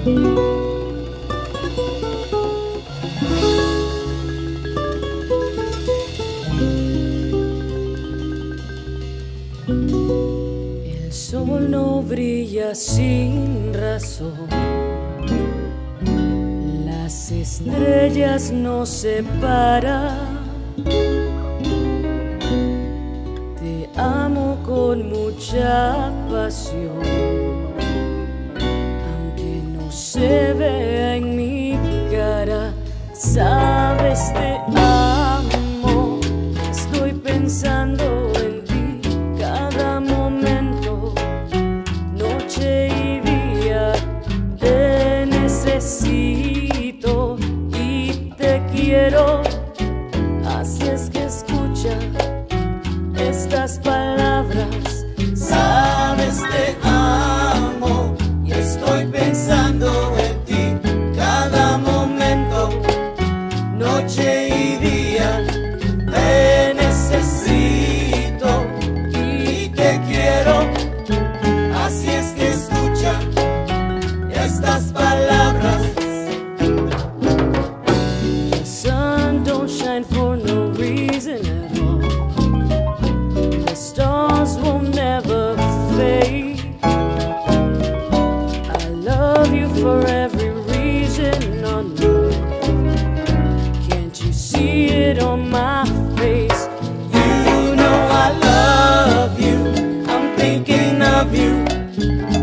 El sol no brilla sin razón, las estrellas no se paran. Te amo con mucha pasión, aunque no se vea en mi cara. Sabes, te amo, estoy pensando en ti cada momento, noche y día. Te necesito y te quiero, así es que escucha estas palabras. Sabes, te amo y estoy pensando en ti cada momento, noche y día. Te necesito y te quiero, así es que escucha estas palabras. The sun don't shine for no reason at all. The stars will never fade. I love you for every reason on earth. Can't you see it on my face? You know I love you, I'm thinking of you